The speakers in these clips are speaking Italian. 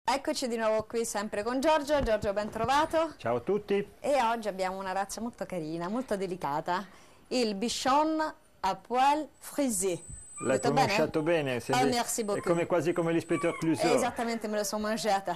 Eccoci di nuovo qui sempre con Giorgio. Giorgio, ben trovato. Ciao a tutti. E oggi abbiamo una razza molto carina, molto delicata, il Bichon à poil frisé. L'hai pronunciato bene? Merci beaucoup. È quasi come l'Inspector Clouseau. Esattamente, me lo sono mangiata.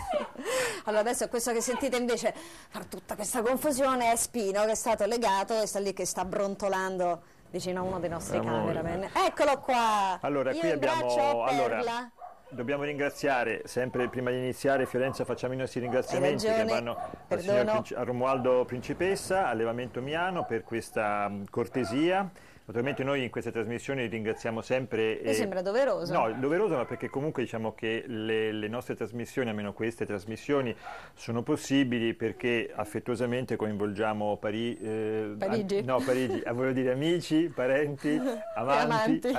Allora adesso questo che sentite invece far tutta questa confusione è Spino, che è stato legato e sta lì che sta brontolando vicino a uno dei nostri cameraman. Eccolo qua. Allora, Io qui abbiamo Perla. Dobbiamo ringraziare, sempre prima di iniziare, Fiorenza, facciamo i nostri ringraziamenti che vanno al signor Romualdo Principessa, Allevamento Miano, per questa cortesia. Naturalmente noi in queste trasmissioni ringraziamo sempre... Mi sembra doveroso. No, doveroso, ma perché comunque diciamo che le nostre trasmissioni, almeno queste trasmissioni, sono possibili perché affettuosamente coinvolgiamo Parigi. No, Parigi, volevo dire amici, parenti, amanti.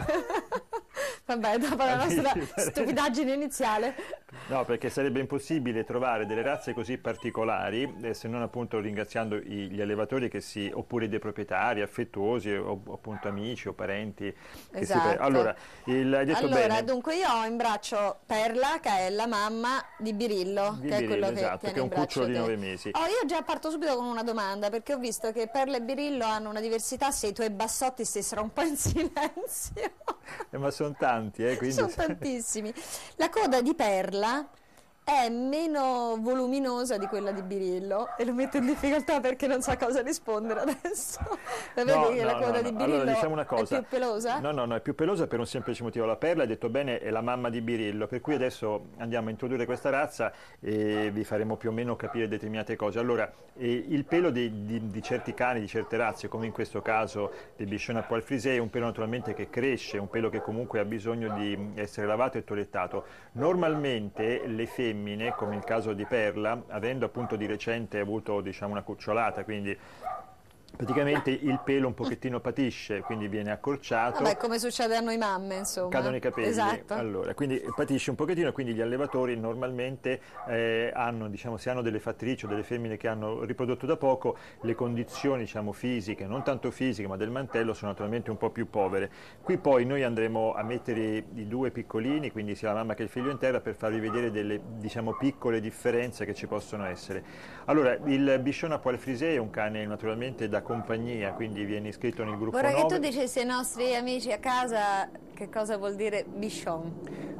Vabbè, dopo la nostra stupidaggine iniziale. No, perché sarebbe impossibile trovare delle razze così particolari, se non appunto ringraziando gli allevatori oppure dei proprietari affettuosi, o appunto amici o parenti. Esatto. Allora, hai detto bene. Dunque io ho in braccio Perla, che è la mamma di Birillo, che è quello esatto, che è un cucciolo di 9 mesi. Io già parto subito con una domanda, perché ho visto che Perla e Birillo hanno una diversità, se i tuoi bassotti stessero un po' in silenzio. Ma sono tanti, quindi... Sono tantissimi. La coda di Perla è meno voluminosa di quella di Birillo e lo metto in difficoltà perché non sa cosa rispondere adesso. Vedi che la coda di Birillo allora, diciamo una cosa. È più pelosa? No, è più pelosa per un semplice motivo. La Perla, hai detto bene, è la mamma di Birillo, per cui adesso andiamo a introdurre questa razza e vi faremo più o meno capire determinate cose. Allora, il pelo di certi cani, di certe razze, come in questo caso del Bichon à poil frisé, è un pelo naturalmente che cresce, un pelo che comunque ha bisogno di essere lavato e toilettato. Normalmente le femmine, come il caso di Perla, avendo appunto di recente avuto una cucciolata, quindi praticamente il pelo un pochettino patisce, quindi viene accorciato. Vabbè, come succede a noi mamme, insomma. Cadono i capelli. Esatto. Allora, quindi patisce un pochettino, quindi gli allevatori normalmente hanno, se hanno delle fattrici o delle femmine che hanno riprodotto da poco, le condizioni, fisiche, non tanto fisiche, ma del mantello, sono naturalmente un po' più povere. Qui poi noi andremo a mettere i due piccolini, quindi sia la mamma che il figlio in terra, per farvi vedere delle, piccole differenze che ci possono essere. Allora, il Bichon à poil frisé è un cane naturalmente da compagnia, quindi viene iscritto nel gruppo 9. Vorrei che tu dicessi ai nostri amici a casa che cosa vuol dire Bichon.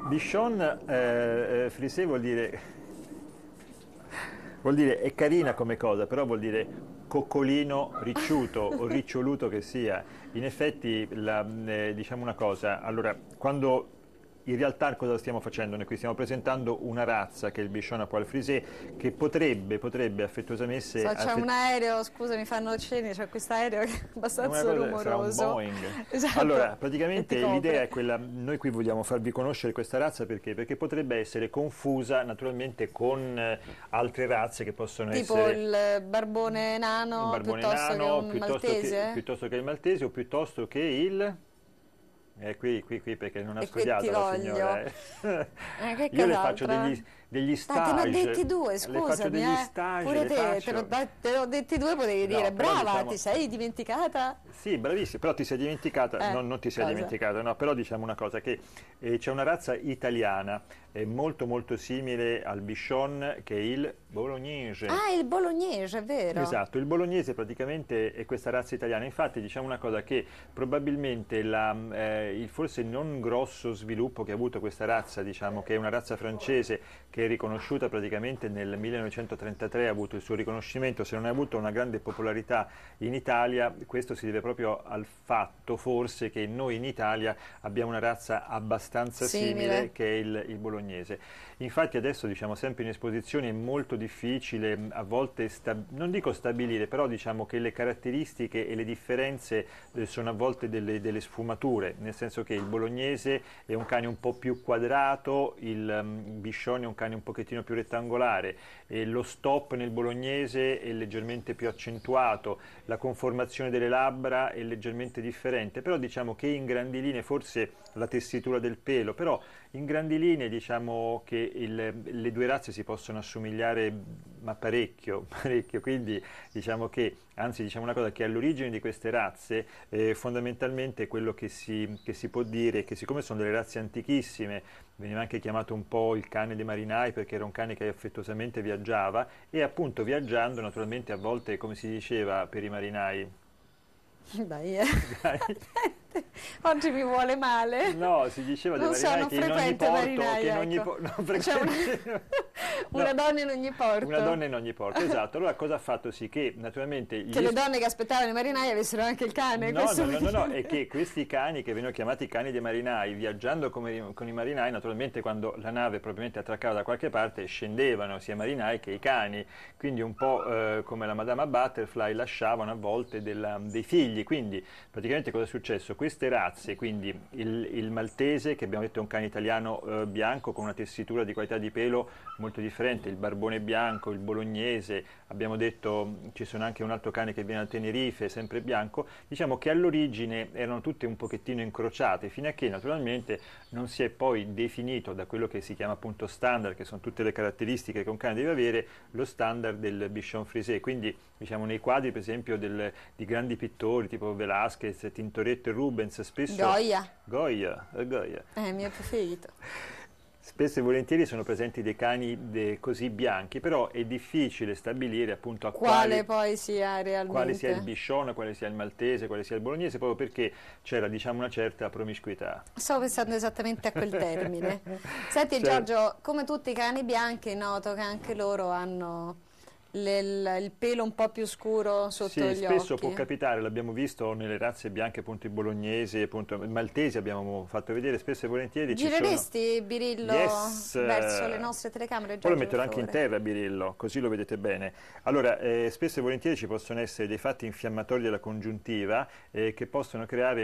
Bichon frisé vuol dire è carina come cosa, però vuol dire coccolino ricciuto o riccioluto che sia. In effetti, diciamo una cosa, allora, quando... In realtà cosa stiamo facendo? Noi qui stiamo presentando una razza che è il Bichon à poil frisé, che potrebbe affettuosamente... C'è un aereo, scusa, mi fanno cenni, c'è questo aereo che è abbastanza rumoroso. Sarà un Boeing. Esatto. Allora, praticamente l'idea è quella, noi qui vogliamo farvi conoscere questa razza perché potrebbe essere confusa naturalmente con altre razze che possono tipo essere... Tipo il barbone nano, piuttosto che un maltese? Piuttosto che il maltese o piuttosto che il... qui perché non ha studiato la signora. Io le faccio degli stage. Te ne ho detti due, scusami. Le faccio degli stage. Pure te ne ho detti due, potevi dire brava, ti sei dimenticata? Sì, bravissima, però ti sei dimenticata, non ti sei dimenticata, no, però diciamo una cosa, che c'è una razza italiana molto molto simile al Bichon, che è il bolognese. Ah, il bolognese, è vero. Esatto, il bolognese praticamente è questa razza italiana. Infatti diciamo una cosa, che probabilmente il forse non grosso sviluppo che ha avuto questa razza, diciamo che è una razza francese che è riconosciuta praticamente nel 1933, ha avuto il suo riconoscimento, se non ha avuto una grande popolarità in Italia, questo si deve proprio al fatto forse che noi in Italia abbiamo una razza abbastanza simile che è il bolognese. Infatti adesso diciamo sempre in esposizione è molto difficile a volte, non dico stabilire, però diciamo che le caratteristiche e le differenze sono a volte delle sfumature, nel senso che il bolognese è un cane un po' più quadrato, il Bichon è un cane un pochettino più rettangolare, e lo stop nel bolognese è leggermente più accentuato, la conformazione delle labbra è leggermente differente, però diciamo che in grandi linee forse la tessitura del pelo, però In grandi linee diciamo che le due razze si possono assomigliare ma parecchio, parecchio, quindi diciamo che, anzi diciamo una cosa, che all'origine di queste razze fondamentalmente quello che si può dire è che siccome sono delle razze antichissime, veniva anche chiamato un po' il cane dei marinai perché era un cane che affettuosamente viaggiava e appunto viaggiando naturalmente a volte, come si diceva per i marinai, dai, oggi mi vuole male. no, si diceva dei Non marinai sono che in ogni frequente porto, marinai, che in ogni ecco. non C'è frequente- una no, donna in ogni porto. una donna in ogni porto, esatto. Allora cosa ha fatto sì che naturalmente Che le donne che aspettavano i marinai avessero anche il cane. No, questo no, no, vuol no, no, dire. è che questi cani che vengono chiamati cani dei marinai, viaggiando con i marinai, naturalmente quando la nave probabilmente attraccava da qualche parte, scendevano sia i marinai che i cani, quindi un po' come la Madama Butterfly lasciavano a volte dei figli, quindi praticamente cosa è successo? Queste razze, quindi il maltese, che abbiamo detto è un cane italiano bianco con una tessitura di qualità di pelo molto differente, il barbone bianco, il bolognese, abbiamo detto ci sono anche un altro cane che viene dal Tenerife, sempre bianco, diciamo che all'origine erano tutte un pochettino incrociate, fino a che naturalmente non si è poi definito da quello che si chiama appunto standard, che sono tutte le caratteristiche che un cane deve avere, lo standard del Bichon Frisé, quindi diciamo nei quadri per esempio di grandi pittori tipo Velázquez, Tintoretto e Rubens, spesso... Goya. Il mio preferito. Spesso e volentieri sono presenti dei cani così bianchi, però è difficile stabilire appunto a Quale poi sia realmente. quale sia il Bichon, quale sia il maltese, quale sia il bolognese, proprio perché c'era diciamo una certa promiscuità. Stavo pensando esattamente a quel termine. Senti Certo. Giorgio, come tutti i cani bianchi, noto che anche loro hanno il pelo un po' più scuro sotto Sì, gli spesso occhi. può capitare, l'abbiamo visto nelle razze bianche, appunto i bolognesi, appunto i maltesi abbiamo fatto vedere, spesso e volentieri ci sono... Gireresti Birillo Yes! verso le nostre telecamere, Poi Giorgio, lo metterò per anche in favore? terra Birillo, così lo vedete bene. Allora, spesso e volentieri ci possono essere dei fatti infiammatori della congiuntiva che possono creare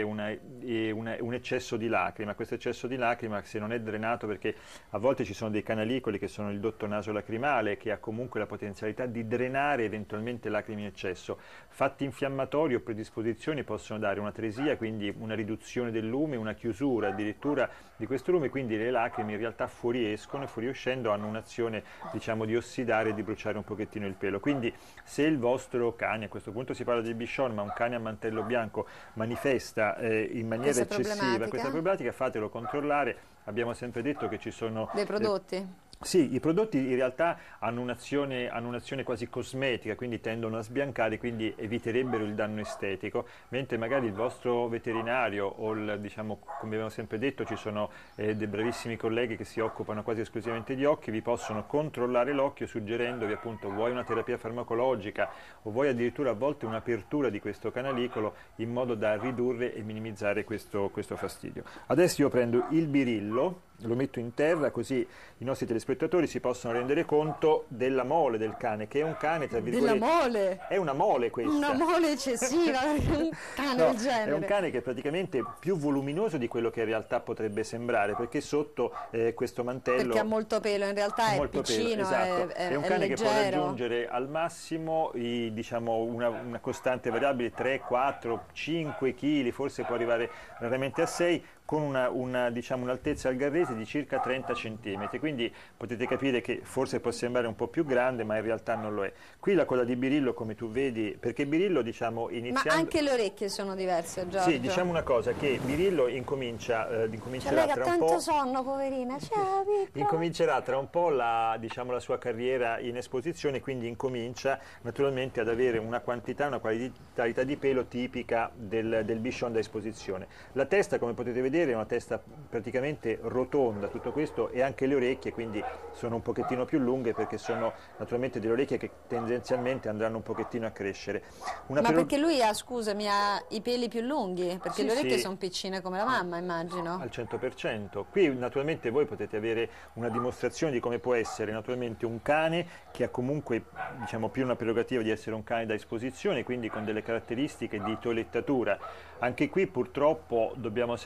un eccesso di lacrima. Questo eccesso di lacrima, se non è drenato, perché a volte ci sono dei canalicoli che sono il dotto nasolacrimale, che ha comunque la potenzialità di drenare eventualmente lacrime in eccesso. Fatti infiammatori o predisposizioni possono dare un'atresia, quindi una riduzione del lume, una chiusura addirittura di questo lume, quindi le lacrime in realtà fuoriescono e fuoriuscendo hanno un'azione diciamo di ossidare e di bruciare un pochettino il pelo. Quindi se il vostro cane, a questo punto si parla di Bichon, ma un cane a mantello bianco manifesta in maniera eccessiva questa problematica, fatelo controllare. Abbiamo sempre detto che ci sono Dei prodotti? Sì, i prodotti in realtà hanno un'azione quasi cosmetica, quindi tendono a sbiancare, quindi eviterebbero il danno estetico, mentre magari il vostro veterinario o diciamo, come abbiamo sempre detto, ci sono dei bravissimi colleghi che si occupano quasi esclusivamente di occhi, vi possono controllare l'occhio suggerendovi appunto vuoi una terapia farmacologica o vuoi addirittura a volte un'apertura di questo canalicolo in modo da ridurre e minimizzare questo fastidio. Adesso io prendo il Birillo, lo metto in terra così i nostri telespettatori si possono rendere conto della mole del cane, che è un cane tra virgolette... Della mole? È una mole questa. Una mole eccessiva, perché un cane No, del genere. è un cane che è praticamente più voluminoso di quello che in realtà potrebbe sembrare, perché sotto questo mantello... Perché ha molto pelo, in realtà è molto piccino, pelo, esatto. è un cane che può leggero. raggiungere al massimo diciamo, una costante variabile 3, 4, 5 kg, forse può arrivare raramente a 6, con diciamo, un'altezza al garrese di circa 30 cm, quindi potete capire che forse può sembrare un po' più grande, ma in realtà non lo è. Qui la coda di Birillo, come tu vedi, perché Birillo diciamo iniziando... Ma anche le orecchie sono diverse, Giorgio. Sì, diciamo una cosa, che Birillo incomincerà lei ha tra un tanto po'... sonno, poverina. Ciao, piccola. Incomincerà tra un po' diciamo, la sua carriera in esposizione, quindi incomincia naturalmente ad avere una quantità, una qualità di pelo tipica del Bichon da esposizione. La testa, come potete vedere, è una testa praticamente rotonda, tutto questo, e anche le orecchie, quindi sono un pochettino più lunghe perché sono naturalmente delle orecchie che tendenzialmente andranno un pochettino a crescere. Ma perché lui ha, scusami, ha i peli più lunghi? Perché Sì, le orecchie sì. sono piccine come la mamma, immagino. Al 100%. Qui naturalmente voi potete avere una dimostrazione di come può essere naturalmente un cane che ha comunque diciamo più una prerogativa di essere un cane da esposizione, quindi con delle caratteristiche di toilettatura. Anche qui purtroppo dobbiamo sempre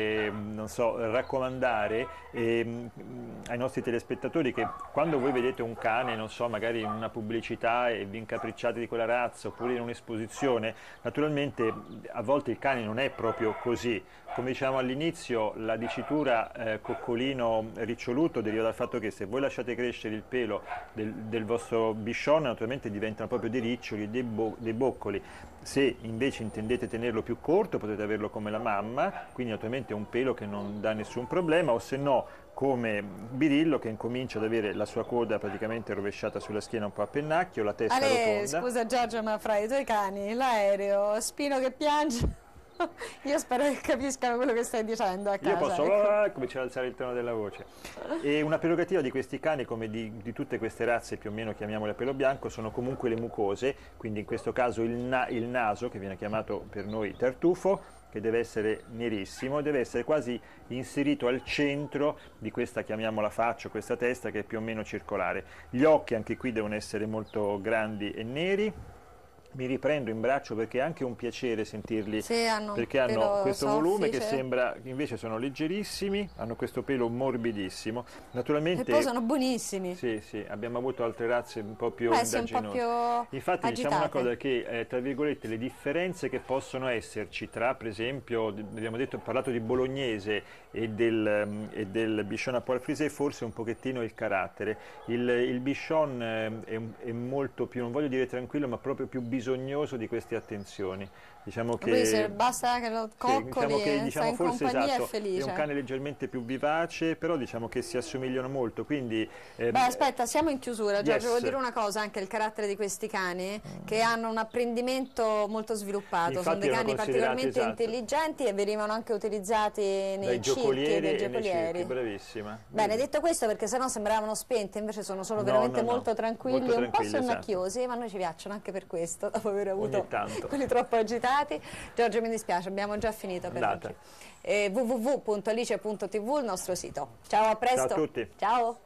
non so, raccomandare ai nostri telespettatori che quando voi vedete un cane, non so, magari in una pubblicità e vi incapricciate di quella razza oppure in un'esposizione, naturalmente a volte il cane non è proprio così. Come dicevamo all'inizio, la dicitura coccolino riccioluto deriva dal fatto che se voi lasciate crescere il pelo del vostro bichon, naturalmente diventano proprio dei riccioli, dei boccoli. Se invece intendete tenerlo più corto, potete averlo come la mamma, quindi naturalmente è un pelo che non dà nessun problema, o se no come Birillo, che incomincia ad avere la sua coda praticamente rovesciata sulla schiena, un po' a pennacchio, la testa rotonda. Scusa Giorgio, ma fra i tuoi cani, l'aereo, Spino che piange, io spero che capiscano quello che stai dicendo a casa. Io posso cominciare ad alzare il tono della voce. E una prerogativa di questi cani, come di tutte queste razze più o meno chiamiamole a pelo bianco, sono comunque le mucose, quindi in questo caso il naso, che viene chiamato per noi tartufo, che deve essere nerissimo, deve essere quasi inserito al centro di questa, chiamiamola faccia, questa testa che è più o meno circolare. Gli occhi anche qui devono essere molto grandi e neri. Mi riprendo in braccio perché è anche un piacere sentirli, perché hanno questo volume che sembra, invece sono leggerissimi, hanno questo pelo morbidissimo. Naturalmente, e poi sono buonissimi. Sì, sì, abbiamo avuto altre razze un po' più indaginose. Infatti agitate. Diciamo una cosa che, tra virgolette, le differenze che possono esserci tra, per esempio, abbiamo parlato di bolognese e del bichon à poil frisé, forse un pochettino il carattere. Il bichon è molto più, non voglio dire tranquillo, ma proprio più bisognoso di queste attenzioni. Diciamo che lui se basta che lo coccoli sta in forse compagnia esatto, è felice. È un cane leggermente più vivace, però diciamo che si assomigliano molto, quindi beh, aspetta, siamo in chiusura, Giorgio. Devo dire una cosa, anche il carattere di questi cani, che hanno un apprendimento molto sviluppato. Infatti sono dei cani particolarmente intelligenti e venivano anche utilizzati nei circhi e dai giocolieri. Bravissima. Bene, detto questo, perché sennò sembravano spenti, invece sono solo veramente molto tranquilli, un po' sonnacchiosi, ma a noi ci piacciono anche per questo, dopo aver avuto quelli troppo agitati. Giorgio, mi dispiace, abbiamo già finito per oggi. www.alice.tv, il nostro sito. Ciao, a presto. Ciao a tutti. Ciao.